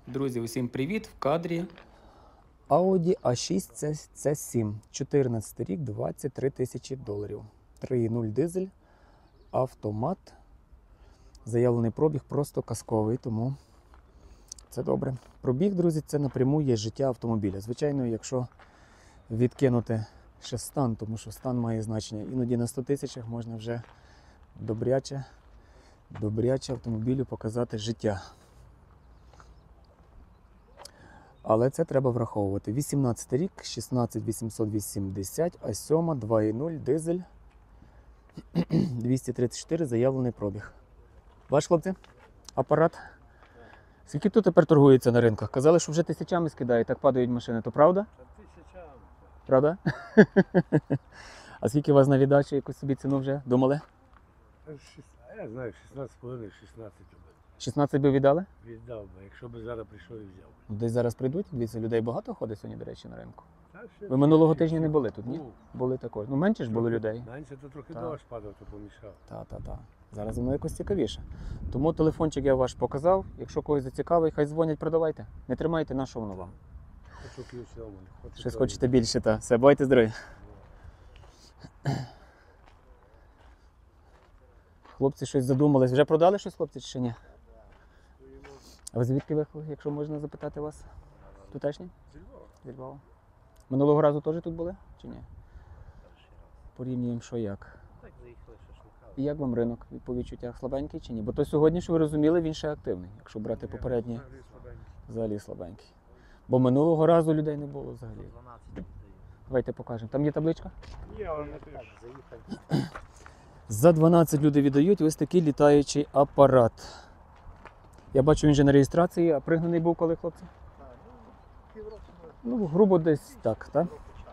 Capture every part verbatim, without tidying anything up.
Друзі, усім привіт! В кадрі Audi а шість це сім, чотирнадцятий рік, двадцять три тисячі доларів. три нуль дизель, автомат. Заявлений пробіг просто казковий, тому це добре. Пробіг, друзі, це напряму є життя автомобіля. Звичайно, якщо відкинути ще стан, тому що стан має значення. Іноді на сто тисячах можна вже добряче, добряче автомобілю показати життя. Але це треба враховувати. вісімнадцятий рік, шістнадцять вісімсот вісімдесят, а сім, два нуль, дизель, двісті тридцять чотири, заявлений пробіг. Ваш, хлопці, апарат. Скільки тут тепер торгується на ринках? Казали, що вже тисячами скидають, так падають машини. То правда? Тисячами. Правда? А скільки у вас на віддачу, якусь собі ціну вже думали? Я знаю, шістнадцять з половиною, шістнадцять би. шістнадцять би віддали? Віддав би, якщо б зараз прийшов і взяв. Десь зараз прийдуть. Дивіться, людей багато ходить сьогодні, до речі, на ринку. Так, ще Ви минулого тижня не були тут, ні? Був. Були також. Ну, менше ж було людей. Менше, то трохи Так. дощ падав, то помішав. Та, та, та. Зараз воно якось цікавіше. Тому телефончик я ваш показав. Якщо когось зацікавить, хай дзвонять, продавайте. Не тримайте, на що воно вам. Хочу ключ сьому. Щось хочете більше, та. Все, бувайте здорові. Хлопці щось задумались. Вже продали щось, хлопці, чи ще ні? А ви звідки ви, якщо можна запитати вас? Тутешні? Зі Львова. Зі Львова. Минулого разу теж тут були, чи ні? Порівнюємо, що як. Так заїхали шашлика. І як вам ринок по відчуттях слабенький чи ні? Бо то сьогодні, що ви розуміли, він ще активний, якщо брати попередні, взагалі слабенький. Бо минулого разу людей не було взагалі. Давайте покажемо. Там є табличка? Є, але не так, заїхали. За дванадцять люди віддають ось такий літаючий апарат. Я бачу, він же на реєстрації, а пригнаний був коли, хлопці? Ну, грубо десь так, так?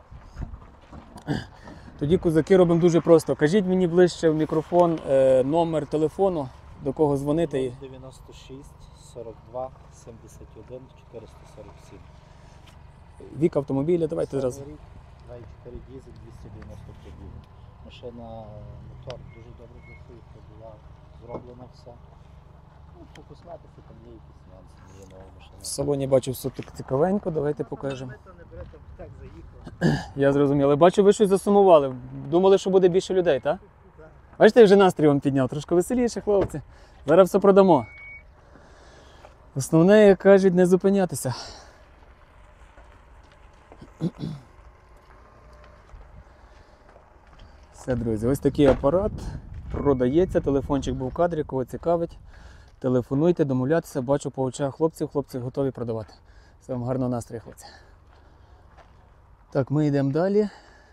Тоді, козаки, робимо дуже просто. Кажіть мені ближче в мікрофон е, номер телефону, до кого дзвонити. дев'яносто шість сорок два сімдесят один чотириста сорок сім. Вік автомобіля, давайте зразу. Сьомий рік, два і чотири дізель, двісті дев'яносто пробігів. Машина, мотор дуже добре працює, була зроблена все. Ну, по косметиці там є якісь нюанси, не є нова машина. В салоні бачу все так цікавенько, давайте покажемо. Ми то не берете, так заїхали. Я зрозумів. Але бачу, ви щось засумували. Думали, що буде більше людей, так? Бачите, я вже настрій вам підняв. Трошки веселіше, хлопці. Зараз все продамо. Основне, як кажуть, не зупинятися. Все, друзі, ось такий апарат продається. Телефончик був в кадрі, кого цікавить. Телефонуйте, домовлятися. Бачу по очах хлопців, хлопці готові продавати. Все, вам гарного настрою, хлопці. Так, ми йдемо далі.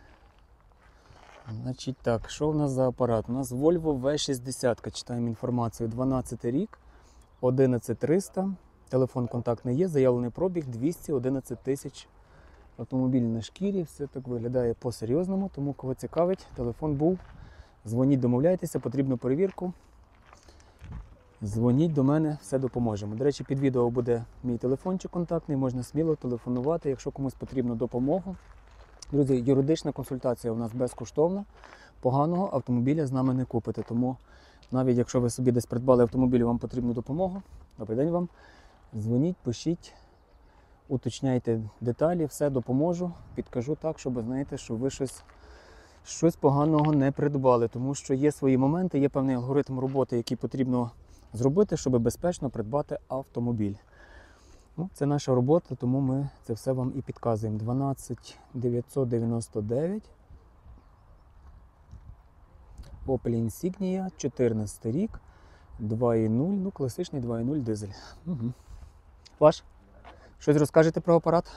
Значить так, що в нас за апарат? У нас Volvo ве шістдесят, читаємо інформацію, дванадцятий рік, одинадцять триста, телефон контактний є, заявлений пробіг двісті одинадцять тисяч. Автомобіль на шкірі, все так виглядає по-серйозному, тому кого цікавить, телефон був. Дзвоніть, домовляйтеся, потрібну перевірку. Дзвоніть до мене, все допоможемо. До речі, під відео буде мій телефончик контактний, можна сміло телефонувати, якщо комусь потрібна допомога. Друзі, юридична консультація у нас безкоштовна. Поганого автомобіля з нами не купите. Тому навіть якщо ви собі десь придбали автомобіль і вам потрібну допомогу, добрий день вам, дзвоніть, пишіть, уточняйте деталі, все допоможу, підкажу так, щоб знаєте, що ви щось, щось поганого не придбали. Тому що є свої моменти, є певний алгоритм роботи, який потрібно зробити, щоб безпечно придбати автомобіль. Ну, це наша робота, тому ми це все вам і підказуємо. дванадцять дев'ятсот дев'яносто дев'ять. Opel Insignia, чотирнадцятий рік, два нуль, ну класичний два нуль дизель. Угу. Ваш? Щось розкажете про апарат?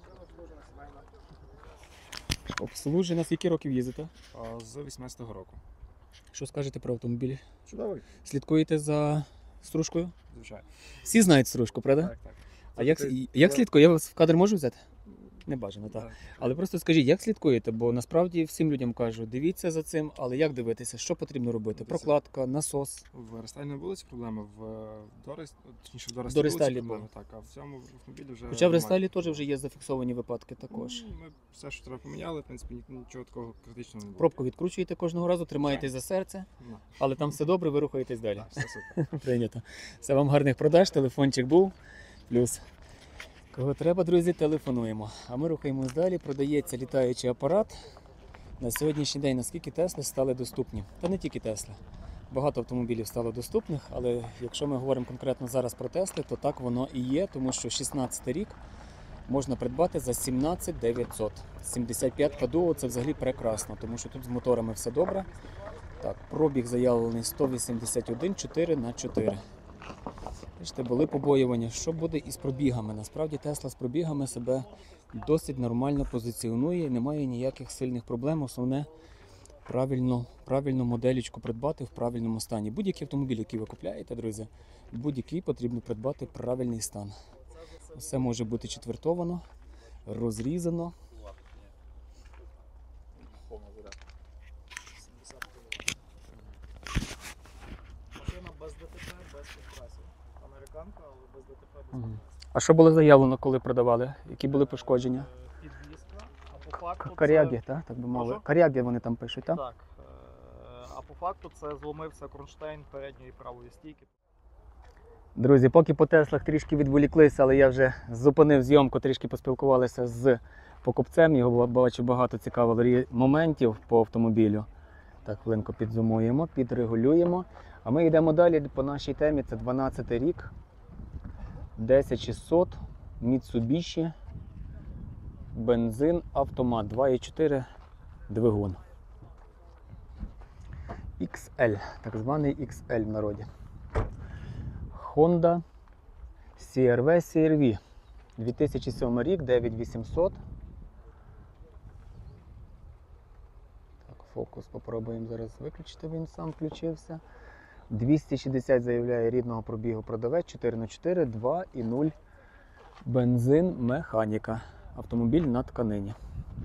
Обслужений, на скільки років їздите? З вісімнадцятого року. Що скажете про автомобіль? Чудовий, Слідкуєте за стружкою? звичайно. Всі знають стружку, правда? Так, так. А як, Це- як це- слідкує? Я вас в кадр можу взяти? Не бажано, так. Так. Але просто скажіть, як слідкуєте? Бо насправді всім людям кажу, дивіться за цим, але як дивитися, що потрібно робити? Дивіться. Прокладка, насос. В рестайлі були проблеми, в Дорес, точніше в Дорес До рестайлі було. так, а в цьому автомобілі вже Хоча в немає. рестайлі теж вже є зафіксовані випадки також. Ну, Ми все, що треба поміняли, в принципі, ні- нічого такого критичного не було. Пробку відкручуєте кожного разу, тримаєтесь за серце, Ну, але там все добре, ви рухаєтесь далі. так, все супер. Прийнято. Все, вам гарних продаж, телефончик був, плюс. Кого треба, друзі, телефонуємо. А ми рухаємось далі. Продається літаючий апарат. На сьогоднішній день наскільки Тесли стали доступні. Та не тільки Тесли. Багато автомобілів стало доступних, але якщо ми говоримо конкретно зараз про Тесли, то так воно і є, тому що шістнадцятий рік можна придбати за сімнадцять тисяч дев'ятсот. сімдесят п'ять Duo – це взагалі прекрасно, тому що тут з моторами все добре. Так, пробіг заявлений сто вісімдесят один чотири на чотири. Бачите, були побоювання, що буде із пробігами. Насправді Тесла з пробігами себе досить нормально позиціонує, немає ніяких сильних проблем. Основне правильно, правильну моделічку придбати в правильному стані. Будь-який автомобіль, який ви купляєте, друзі, будь-який потрібно придбати правильний стан. Все може бути четвертовано, розрізано. Машина без ДТП, без підкрасів. Американка, але без ДТП, без Мгм. підкрасів. А що було заявлено, коли продавали? Які були пошкодження? Е, Підвізка, а по факту Каріаги, це... так? Так би мовити. Прошу? Каріаги вони там пишуть, так? Так. е, А по факту це зломився кронштейн передньої і правої стійки. Друзі, поки по Теслах трішки відволіклися, але я вже зупинив зйомку, трішки поспілкувалися з покупцем. Його бачу багато цікавих моментів по автомобілю. Так, хвилинку підзумуємо, підрегулюємо. А ми йдемо далі по нашій темі. Це дванадцятий рік, десять шістсот, Mitsubishi, бензин, автомат, два і чотири двигун. ікс ель, так званий ікс ель в народі. Honda сі ар ві сі ар ві, дві тисячі сьомий рік, дев'ять вісімсот. Так, фокус попробуємо зараз виключити, він сам включився. двісті шістдесят заявляє рідного пробігу продавець, чотири на чотири, два і нуль. Бензин, механіка. Автомобіль на тканині.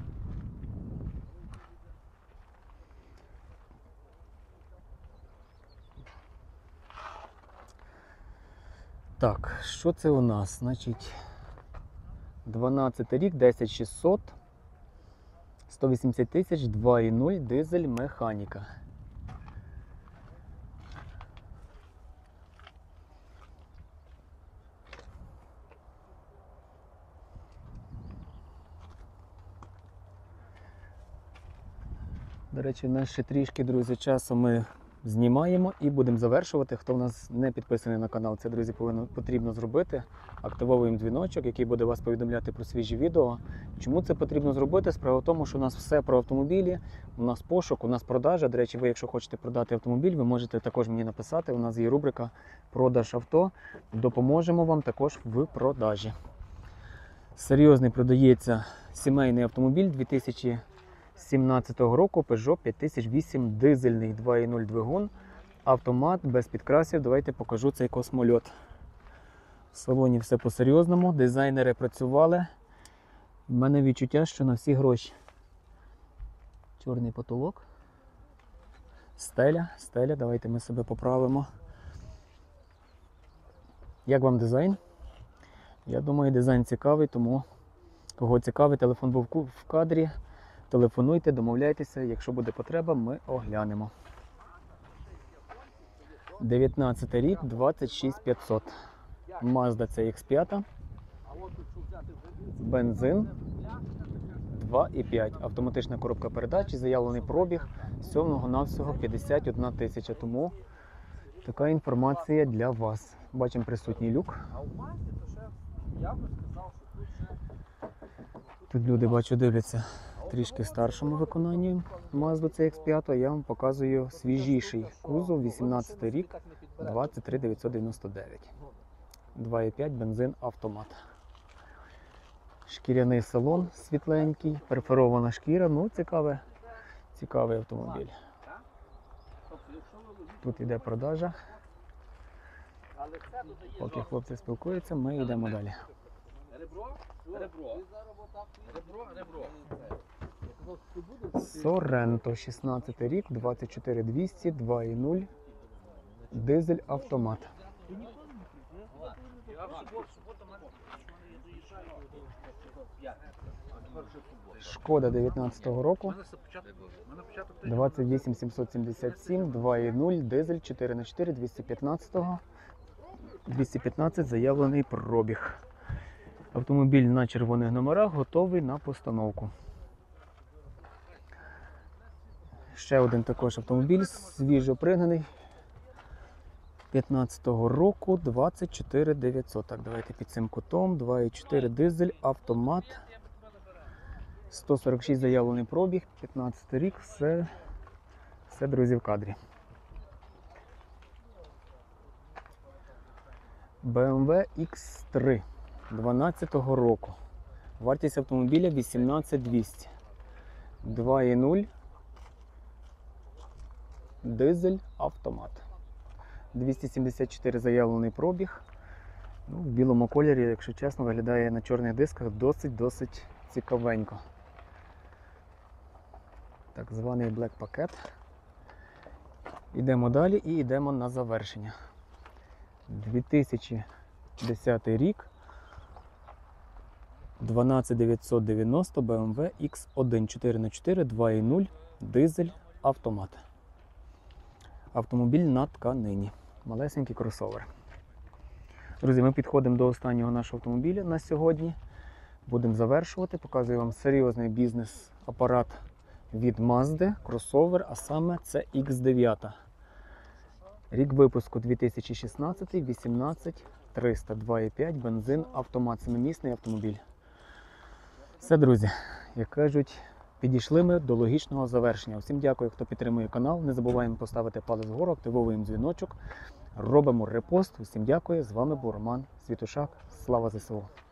Так, що це у нас? Значить, дванадцятий рік, десять шістсот, сто вісімдесят тисяч, два і нуль, дизель, механіка. До речі, в нас ще трішки, друзі, часу ми знімаємо і будемо завершувати. Хто в нас не підписаний на канал, це, друзі, повинно, потрібно зробити. Активовуємо дзвіночок, який буде вас повідомляти про свіжі відео. Чому це потрібно зробити? Справа в тому, що у нас все про автомобілі, у нас пошук, у нас продажа. До речі, ви, якщо хочете продати автомобіль, ви можете також мені написати. У нас є рубрика «Продаж авто». Допоможемо вам також в продажі. Серйозний продається сімейний автомобіль дві тисячі сімнадцятого року, Peugeot п'ять тисяч вісім, дизельний, два і нуль двигун, автомат, без підкрасів. Давайте покажу цей космольот. В салоні все по-серйозному, дизайнери працювали. У мене відчуття, що на всі гроші. Чорний потолок. Стеля, стеля, давайте ми себе поправимо. Як вам дизайн? Я думаю, дизайн цікавий, тому кого цікавий, телефон був в кадрі. Телефонуйте, домовляйтеся, якщо буде потреба, ми оглянемо. дев'ятнадцятий рік, двадцять шість п'ятсот. Mazda це ікс п'ять. Бензин два і п'ять. Автоматична коробка передач, заявлений пробіг всього-навсього п'ятдесят одна тисяча. Тому така інформація для вас. Бачимо присутній люк. Тут люди, бачу, дивляться трішки в старшому виконанні Mazda це ікс п'ять, я вам показую свіжіший кузов, вісімнадцятий рік, двадцять три дев'ятсот дев'яносто дев'ять. два і п'ять бензин, автомат. Шкіряний салон світленький, перфорована шкіра, ну цікаве, цікавий автомобіль. Тут йде продажа. Поки хлопці спілкуються, ми йдемо далі. Sorento, шістнадцятий рік, двадцять чотири двісті, два і нуль, дизель, автомат. Шкода дев'ятнадцятого року, двадцять вісім сімсот сімдесят сім, два і нуль, дизель, чотири на чотири, двісті п'ятнадцять, двісті п'ятнадцять заявлений пробіг. Автомобіль на червоних номерах готовий на постановку. Ще один також автомобіль, свіжо пригнаний. п'ятнадцятого року, двадцять чотири дев'ятсот. Так, давайте під цим кутом. два і чотири дизель, автомат. сто сорок шість заявлений пробіг, п'ятнадцятий рік, все, все, друзі, в кадрі. бе ем ве ікс три дванадцятого року. Вартість автомобіля вісімнадцять двісті. два і нуль. Дизель, автомат. двісті сімдесят чотири заявлений пробіг. Ну, в білому кольорі, якщо чесно, виглядає на чорних дисках досить-досить цікавенько. Так званий Black пакет. Йдемо далі і йдемо на завершення. дві тисячі десятий рік. дванадцять дев'ятсот дев'яносто бе ем ве ікс один чотири на чотири, два і нуль, дизель, автомат. Автомобіль на тканині. Малесенький кросовер. Друзі, ми підходимо до останнього нашого автомобіля на сьогодні. Будемо завершувати. Показую вам серйозний бізнес-апарат від Mazda, кросовер, а саме це ікс дев'ять. Рік випуску дві тисячі шістнадцятий, вісімнадцять триста, два і п'ять, бензин, автомат, семимісний автомобіль. Все, друзі, як кажуть, підійшли ми до логічного завершення. Всім дякую, хто підтримує канал. Не забуваємо поставити палець вгору, активовуємо дзвіночок, робимо репост. Всім дякую. З вами був Роман Світушак. Слава зе се у!